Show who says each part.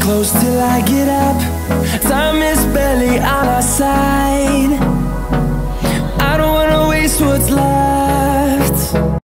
Speaker 1: close till I get up. Time is barely on our side. I don't wanna waste what's left.